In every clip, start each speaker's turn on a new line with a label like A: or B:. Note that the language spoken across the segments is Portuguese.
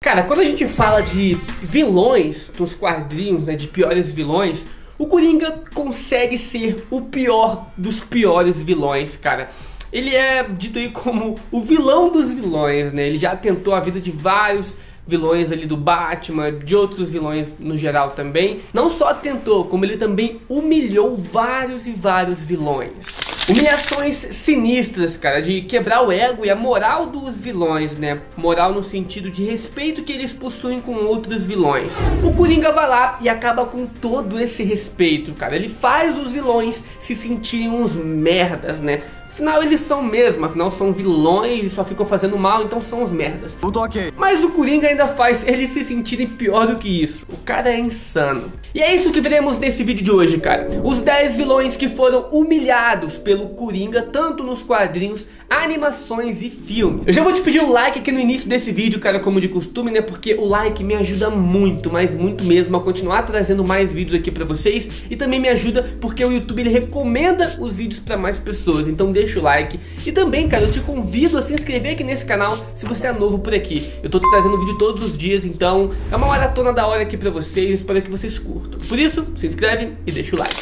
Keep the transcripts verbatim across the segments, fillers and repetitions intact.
A: Cara, quando a gente fala de vilões dos quadrinhos, né, de piores vilões, o Coringa consegue ser o pior dos piores vilões, cara. Ele é dito aí como o vilão dos vilões, né? Ele já tentou a vida de vários vilões ali do Batman, de outros vilões no geral também. Não só tentou, como ele também humilhou vários e vários vilões. Humilhações sinistras, cara, de quebrar o ego e a moral dos vilões, né? Moral no sentido de respeito que eles possuem com outros vilões. O Coringa vai lá e acaba com todo esse respeito, cara. Ele faz os vilões se sentirem uns merdas, né? Afinal, eles são mesmo, afinal são vilões e só ficam fazendo mal, então são os merdas.
B: Tudo ok.
A: Mas o Coringa ainda faz eles se sentirem pior do que isso. O cara é insano. E é isso que veremos nesse vídeo de hoje, cara. Os dez vilões que foram humilhados pelo Coringa, tanto nos quadrinhos, animações e filmes. Eu já vou te pedir um like aqui no início desse vídeo, cara, como de costume, né? Porque o like me ajuda muito, mas muito mesmo, a continuar trazendo mais vídeos aqui pra vocês. E também me ajuda porque o YouTube, ele recomenda os vídeos pra mais pessoas. Então deixa Deixa o like. E também, cara, eu te convido a se inscrever aqui nesse canal se você é novo por aqui. Eu tô trazendo vídeo todos os dias, então é uma maratona da hora aqui pra vocês. Espero que vocês curtam. Por isso, se inscreve e deixa o like.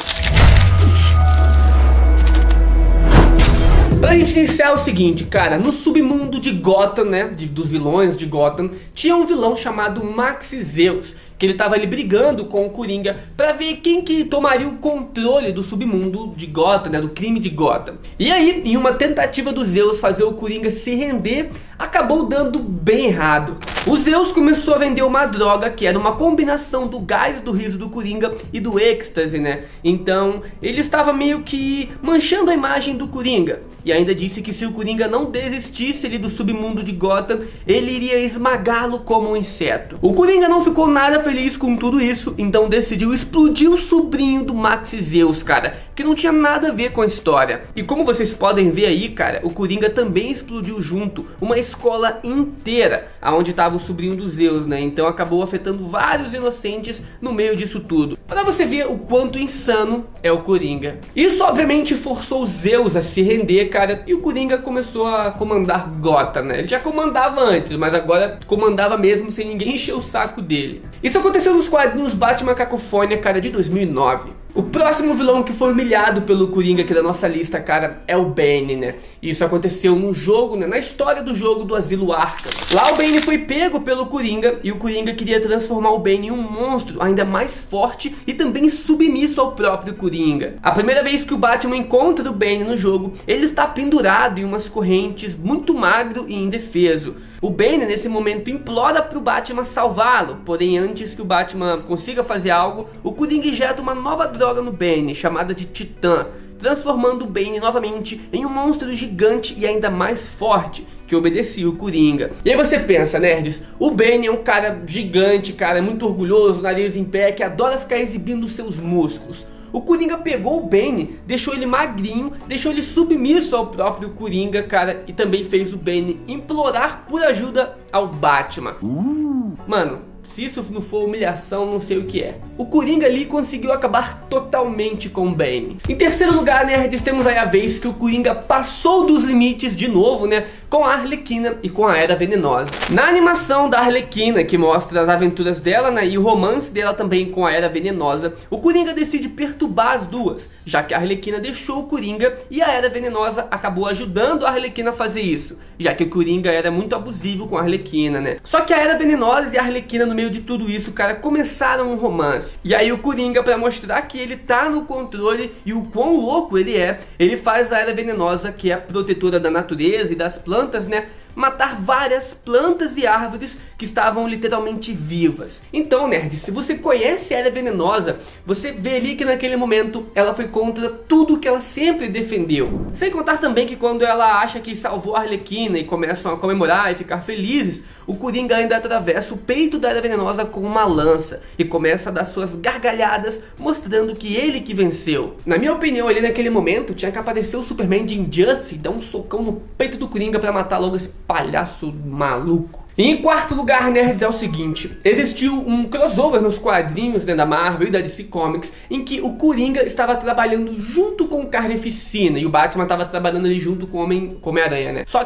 A: Pra gente iniciar é o seguinte, cara, no submundo de Gotham, né, de, dos vilões de Gotham, tinha um vilão chamado Max Zeus, que ele tava ali brigando com o Coringa pra ver quem que tomaria o controle do submundo de Gotham, né, do crime de Gotham. E aí, em uma tentativa do Zeus fazer o Coringa se render, acabou dando bem errado. O Zeus começou a vender uma droga que era uma combinação do gás do riso do Coringa e do êxtase, né? Então, ele estava meio que manchando a imagem do Coringa. E ainda disse que se o Coringa não desistisse ali do submundo de Gotham, ele iria esmagá-lo como um inseto. O Coringa não ficou nada feliz com tudo isso, então decidiu explodir o sobrinho do Max Zeus, cara, que não tinha nada a ver com a história. E como vocês podem ver aí, cara, o Coringa também explodiu junto uma escola inteira, aonde estava o sobrinho do Zeus, né? Então acabou afetando vários inocentes no meio disso tudo. Pra você ver o quanto insano é o Coringa. Isso obviamente forçou o Zeus a se render, cara, e o Coringa começou a comandar Gotham, né? Ele já comandava antes, mas agora comandava mesmo sem ninguém encher o saco dele. Isso aconteceu nos quadrinhos Batman Cacofônia, cara, de dois mil e nove. O próximo vilão que foi humilhado pelo Coringa aqui da nossa lista, cara, é o Bane, né? Isso aconteceu no jogo, né? Na história do jogo do Asilo Arkham. Lá o Bane foi pego pelo Coringa e o Coringa queria transformar o Bane em um monstro ainda mais forte e também submisso ao próprio Coringa. A primeira vez que o Batman encontra o Bane no jogo, ele está pendurado em umas correntes, muito magro e indefeso. O Bane nesse momento implora para o Batman salvá-lo, porém antes que o Batman consiga fazer algo, o Coringa injeta uma nova droga no Bane, chamada de Titã, transformando o Bane novamente em um monstro gigante e ainda mais forte, que obedecia o Coringa. E aí você pensa, nerds, o Bane é um cara gigante, cara, muito orgulhoso, nariz em pé, que adora ficar exibindo seus músculos. O Coringa pegou o Bane, deixou ele magrinho, deixou ele submisso ao próprio Coringa, cara, e também fez o Bane implorar por ajuda ao Batman. Uh. Mano, se isso não for humilhação, não sei o que é. O Coringa ali conseguiu acabar totalmente com o Bane. Em terceiro lugar, nerds, temos aí a vez que o Coringa passou dos limites de novo, né, com a Arlequina e com a Era Venenosa. Na animação da Arlequina, que mostra as aventuras dela, né, e o romance dela também com a Era Venenosa, o Coringa decide perturbar as duas, já que a Arlequina deixou o Coringa e a Era Venenosa acabou ajudando a Arlequina a fazer isso, já que o Coringa era muito abusivo com a Arlequina, né. Só que a Era Venenosa e a Arlequina, no meio de tudo isso, cara, começaram um romance. E aí o Coringa, pra mostrar que ele tá no controle e o quão louco ele é, ele faz a Era Venenosa, que é a protetora da natureza e das plantas, né, matar várias plantas e árvores que estavam literalmente vivas. Então, nerd, se você conhece a Era Venenosa, você vê ali que naquele momento ela foi contra tudo que ela sempre defendeu. Sem contar também que quando ela acha que salvou a Arlequina e começam a comemorar e ficar felizes, o Coringa ainda atravessa o peito da Era Venenosa com uma lança e começa a dar suas gargalhadas, mostrando que ele que venceu. Na minha opinião, ali naquele momento tinha que aparecer o Superman de Injustice e dar um socão no peito do Coringa pra matar logo esse palhaço maluco. E em quarto lugar, nerds, é o seguinte: existiu um crossover nos quadrinhos, né, da Marvel e da D C Comics, em que o Coringa estava trabalhando junto com o Carnificina e o Batman estava trabalhando ali junto com o Homem, com Homem-Aranha, né? Só que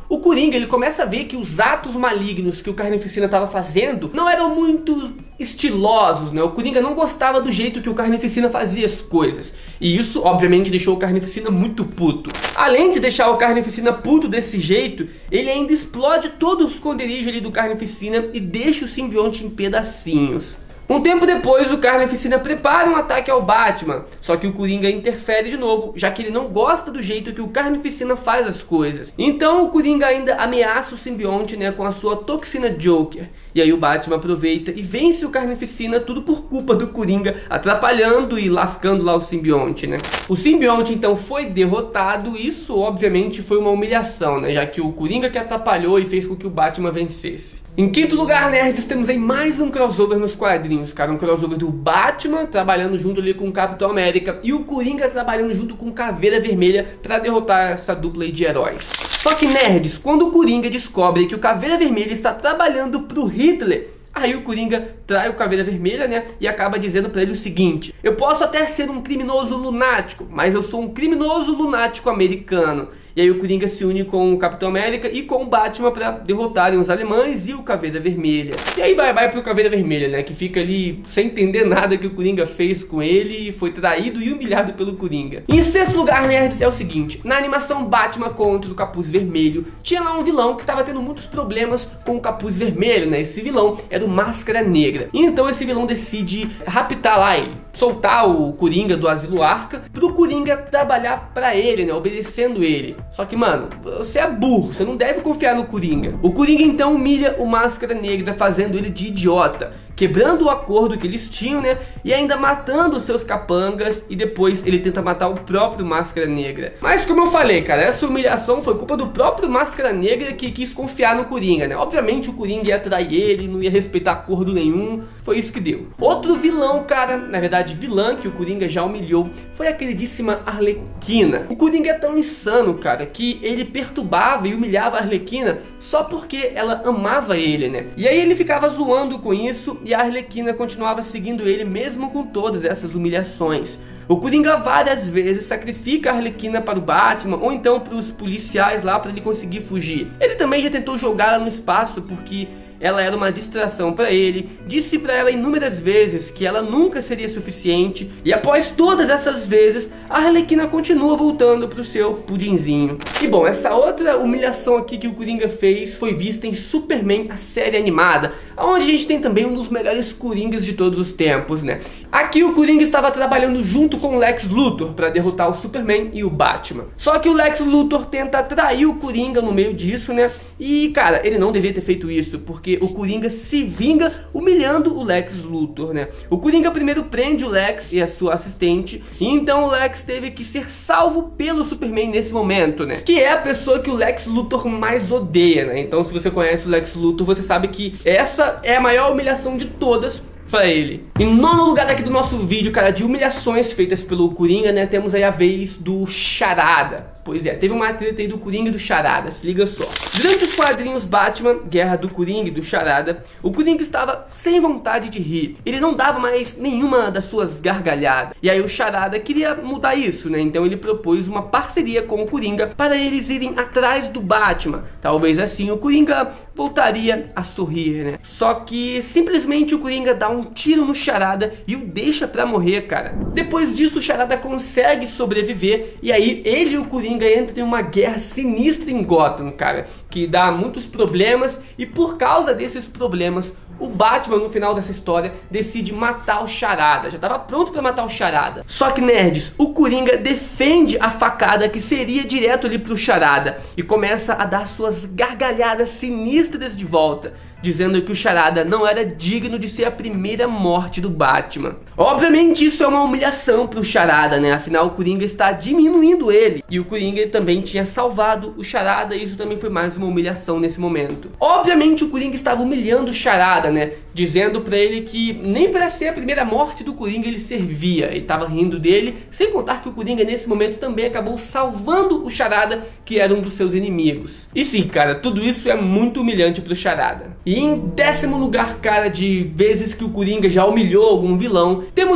A: o Coringa ele começa a ver que os atos malignos que o Carnificina estava fazendo não eram muito estilosos, né? O Coringa não gostava do jeito que o Carnificina fazia as coisas. E isso, obviamente, deixou o Carnificina muito puto. Além de deixar o Carnificina puto desse jeito, ele ainda explode todo o esconderijo ali do Carnificina e deixa o simbionte em pedacinhos. Um tempo depois, o Carnificina prepara um ataque ao Batman, só que o Coringa interfere de novo, já que ele não gosta do jeito que o Carnificina faz as coisas. Então o Coringa ainda ameaça o simbionte, né, com a sua toxina Joker. E aí o Batman aproveita e vence o Carnificina, tudo por culpa do Coringa, atrapalhando e lascando lá o simbionte, né. O simbionte então foi derrotado, isso obviamente foi uma humilhação, né, já que o Coringa que atrapalhou e fez com que o Batman vencesse. Em quinto lugar, nerds, temos aí mais um crossover nos quadrinhos, cara. Um crossover do Batman trabalhando junto ali com o Capitão América e o Coringa trabalhando junto com Caveira Vermelha para derrotar essa dupla aí de heróis. Só que, nerds, quando o Coringa descobre que o Caveira Vermelha está trabalhando pro Hitler, aí o Coringa trai o Caveira Vermelha, né, e acaba dizendo pra ele o seguinte: eu posso até ser um criminoso lunático, mas eu sou um criminoso lunático americano. E aí o Coringa se une com o Capitão América e com o Batman pra derrotarem os alemães e o Caveira Vermelha. E aí vai, vai pro Caveira Vermelha, né, que fica ali sem entender nada que o Coringa fez com ele, foi traído e humilhado pelo Coringa. Em sexto lugar, nerds, é o seguinte: na animação Batman contra o Capuz Vermelho, tinha lá um vilão que tava tendo muitos problemas com o Capuz Vermelho, né, esse vilão era o Máscara Negra. E então esse vilão decide raptar lá ele, soltar o Coringa do Asilo Arca pro Coringa trabalhar pra ele, né, obedecendo ele. Só que, mano, você é burro, você não deve confiar no Coringa. O Coringa então humilha o Máscara Negra, fazendo ele de idiota, quebrando o acordo que eles tinham, né, e ainda matando os seus capangas, e depois ele tenta matar o próprio Máscara Negra. Mas como eu falei, cara, essa humilhação foi culpa do próprio Máscara Negra, que quis confiar no Coringa, né. Obviamente o Coringa ia trair ele, não ia respeitar acordo nenhum, foi isso que deu. Outro vilão, cara, na verdade vilã, que o Coringa já humilhou, foi a queridíssima Arlequina. O Coringa é tão insano, cara, que ele perturbava e humilhava a Arlequina só porque ela amava ele, né. E aí ele ficava zoando com isso, e a Arlequina continuava seguindo ele mesmo com todas essas humilhações. O Coringa várias vezes sacrifica a Arlequina para o Batman ou então para os policiais lá para ele conseguir fugir. Ele também já tentou jogá-la no espaço porque ela era uma distração para ele, disse para ela inúmeras vezes que ela nunca seria suficiente, e após todas essas vezes, a Arlequina continua voltando pro seu pudinzinho. E bom, essa outra humilhação aqui que o Coringa fez foi vista em Superman, a série animada, onde a gente tem também um dos melhores Coringas de todos os tempos, né? Aqui o Coringa estava trabalhando junto com o Lex Luthor para derrotar o Superman e o Batman. Só que o Lex Luthor tenta atrair o Coringa no meio disso, né? E, cara, ele não deveria ter feito isso, porque o Coringa se vinga humilhando o Lex Luthor, né? O Coringa primeiro prende o Lex e a sua assistente, e então o Lex teve que ser salvo pelo Superman nesse momento, né? Que é a pessoa que o Lex Luthor mais odeia, né? Então, se você conhece o Lex Luthor, você sabe que essa é a maior humilhação de todas pra ele. Em nono lugar aqui do nosso vídeo, cara, de humilhações feitas pelo Coringa, né, temos aí a vez do Charada. Pois é, teve uma treta aí do Coringa e do Charada, se liga só. Durante os quadrinhos Batman, Guerra do Coringa e do Charada, o Coringa estava sem vontade de rir. Ele não dava mais nenhuma das suas gargalhadas. E aí o Charada queria mudar isso, né? Então ele propôs uma parceria com o Coringa para eles irem atrás do Batman. Talvez assim o Coringa voltaria a sorrir, né? Só que simplesmente o Coringa dá um tiro no Charada e o deixa pra morrer, cara. Depois disso o Charada consegue sobreviver e aí ele e o Coringa entra em uma guerra sinistra em Gotham, cara, que dá muitos problemas, e por causa desses problemas o Batman no final dessa história decide matar o Charada. Já estava pronto para matar o Charada. Só que, nerds, o Coringa defende a facada que seria direto ali pro Charada e começa a dar suas gargalhadas sinistras de volta, dizendo que o Charada não era digno de ser a primeira morte do Batman. Obviamente isso é uma humilhação pro Charada, né? Afinal o Coringa está diminuindo ele, e o Coringa também tinha salvado o Charada, e isso também foi mais uma humilhação nesse momento. Obviamente o Coringa estava humilhando o Charada, né? Dizendo pra ele que nem pra ser a primeira morte do Coringa ele servia. Ele tava rindo dele, sem contar que o Coringa nesse momento também acabou salvando o Charada, que era um dos seus inimigos. E sim, cara, tudo isso é muito humilhante pro Charada. E em décimo lugar, cara, de vezes que o Coringa já humilhou algum vilão, temos aí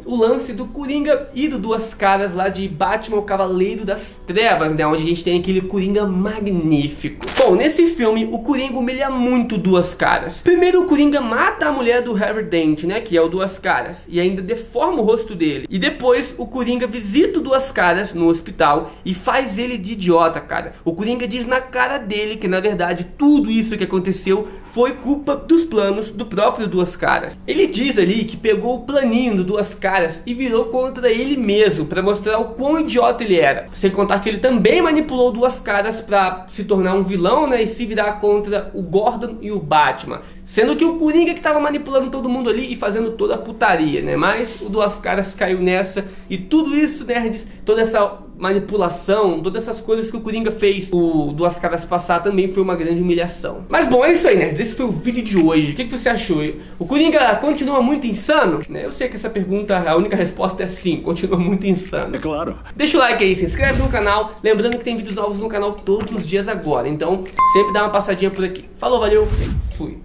A: o lance do Coringa e do Duas Caras lá de Batman, o Cavaleiro das Trevas, né? Onde a gente tem aquele Coringa magnífico. Bom, nesse filme, o Coringa humilha muito Duas Caras. Primeiro, o Coringa mata a mulher do Harry Dent, né? Que é o Duas Caras, e ainda deforma o rosto dele. E depois, o Coringa visita o Duas Caras no hospital e faz ele de idiota, cara. O Coringa diz na cara dele que, na verdade, tudo isso que aconteceu foi culpa dos planos do próprio Duas Caras. Ele diz ali que pegou o planinho do Duas Caras e virou contra ele mesmo, pra mostrar o quão idiota ele era. Sem contar que ele também manipulou Duas Caras pra se tornar um vilão, né, e se virar contra o Gordon e o Batman. Sendo que o Coringa que tava manipulando todo mundo ali e fazendo toda a putaria, né? Mas o Duas Caras caiu nessa, e tudo isso, nerds, toda essa manipulação, todas essas coisas que o Coringa fez o Duas Caras passar também foi uma grande humilhação. Mas bom, é isso aí, nerds. Esse foi o vídeo de hoje. O que, que você achou? O Coringa continua muito insano? Eu sei que essa pergunta, a única resposta é sim, continua muito insano.
B: É claro.
A: Deixa o like aí, se inscreve no canal. Lembrando que tem vídeos novos no canal todos os dias agora. Então, sempre dá uma passadinha por aqui. Falou, valeu, fui.